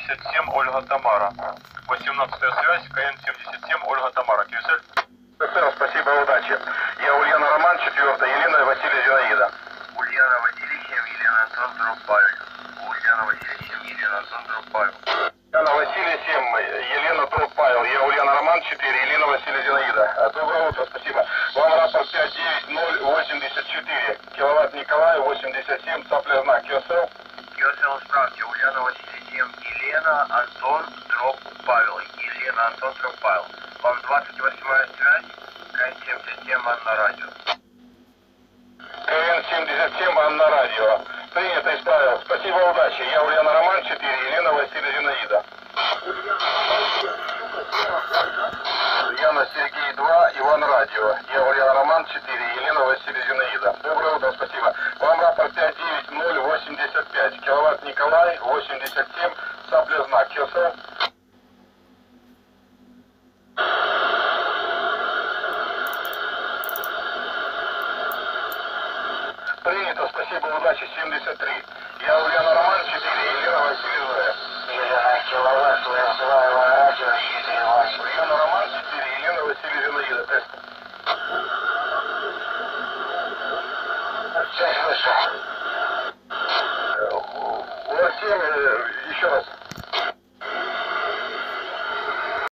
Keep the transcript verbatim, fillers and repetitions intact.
семьдесят семь Ольга Тамара. восемнадцатая связь, КН семьдесят семь Ольга Тамара. Кисель. Спасибо, удачи. Я Ульяна Роман, четвертая, Елена Василия Зинаида. Ульяна Василий семь, Елена Антон Друг Павел. Ульяна Василий семь, Елена Антон Друг Павел. Ульяна Василия семь, Елена Друг Павел. Я Ульяна Роман, четыре, Елена Василия Зинаида. Доброе утро, спасибо. Вам рапорт пять девять ноль восемьдесят четыре. Киловатт Николай, восемьдесят семь, цапля знак. Киосел. Киосел, справьте. Ульяна Василий семь, Елена Антон Друг Павел. Елена Антон Друг Павел. Вам двадцать восьмая связь, КН семьдесят семь, Анна Радио. КН семьдесят семь, Анна Радио. Принято, исправил. Спасибо, удачи. Я Ульяна Роман, четыре, Елена Василия Зинаида. Ульяна Сергей два, Иван Радио. Я Ульяна Роман, четыре, Елена Василия Зинаида. Доброе утро, спасибо. Вам рапорт пять девять ноль восемьдесят пять. Киловатт Николай, восемьдесят семь, цапля знак. Киосел. Принято, спасибо, удачи, семьдесят три. Я Ульяна Роман, четыре, Елена Василия Зоя. Елена Киловатт, Ульяна Роман, четыре, Ульяна Роман, четыре, Елена Василия Зинаида. Тест.